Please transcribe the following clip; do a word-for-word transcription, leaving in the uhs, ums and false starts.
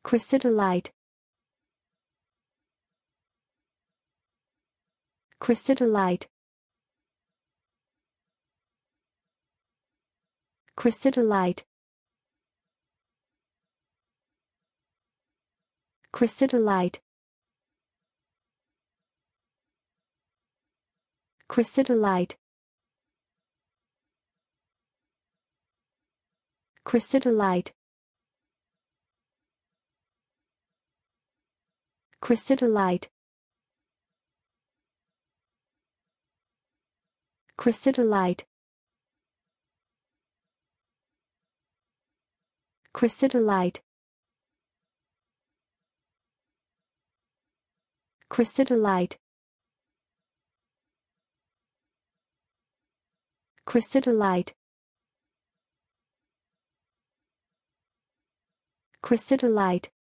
Chrysidolite. Chrysidolite. Chrysidolite. Chrysidolite. Chrysidolite. Chrysidolite. Chrysidolite. Chrysidolite. Chrysidolite. Chrysidolite. Chrysidolite. Chrysidolite.